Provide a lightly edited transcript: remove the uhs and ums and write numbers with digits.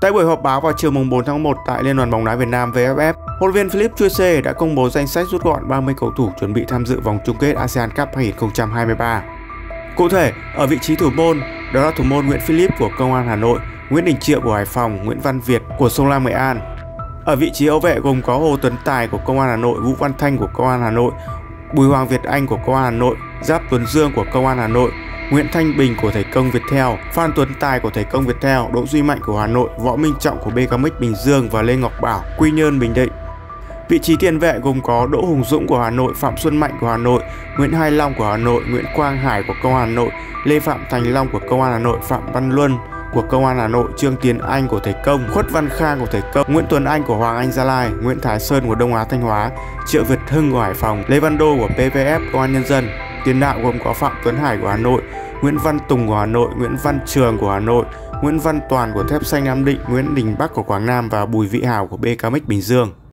Tại buổi họp báo vào chiều 4 tháng 1 tại Liên đoàn bóng đá Việt Nam VFF, huấn luyện viên Philippe Chuisse đã công bố danh sách rút gọn 30 cầu thủ chuẩn bị tham dự vòng chung kết ASEAN Cup 2023. Cụ thể, ở vị trí thủ môn, đó là thủ môn Nguyễn Philip của Công an Hà Nội, Nguyễn Đình Triệu của Hải Phòng, Nguyễn Văn Việt của Sông Lam Nghệ An. Ở vị trí hậu vệ gồm có Hồ Tuấn Tài của Công an Hà Nội, Vũ Văn Thanh của Công an Hà Nội, Bùi Hoàng Việt Anh của Công an Hà Nội, Giáp Tuấn Dương của Công an Hà Nội, Nguyễn Thanh Bình của Thể Công Viettel, Phan Tuấn Tài của Thể Công Viettel, Đỗ Duy Mạnh của Hà Nội, Võ Minh Trọng của BKMX Bình Dương và Lê Ngọc Bảo, Quy Nhơn Bình Định. Vị trí tiền vệ gồm có Đỗ Hùng Dũng của Hà Nội, Phạm Xuân Mạnh của Hà Nội, Nguyễn Hai Long của Hà Nội, Nguyễn Quang Hải của Công an Hà Nội, Lê Phạm Thành Long của Công an Hà Nội, Phạm Văn Luân của Công an Hà Nội, Trương Tiến Anh của Thể Công, Khuất Văn Khang của Thể Công, Nguyễn Tuấn Anh của Hoàng Anh Gia Lai, Nguyễn Thái Sơn của Đông Á Thanh Hóa, Triệu Việt Hưng của Hải Phòng, Lê Văn Đô của PVF Công an Nhân dân. Tiền đạo gồm có Phạm Tuấn Hải của Hà Nội, Nguyễn Văn Tùng của Hà Nội, Nguyễn Văn Trường của Hà Nội, Nguyễn Văn Toàn của Thép Xanh Nam Định, Nguyễn Đình Bắc của Quảng Nam và Bùi Vị Hảo của BKMX Bình Dương.